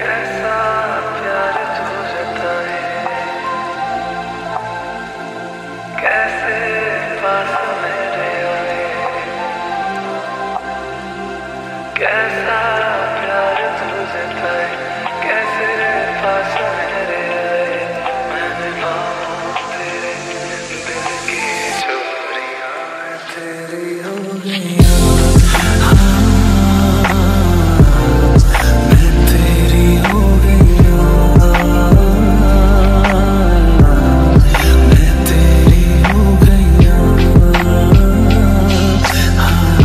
ऐसा प्यार तू जताए, कैसे पास मेरे आए, कैसे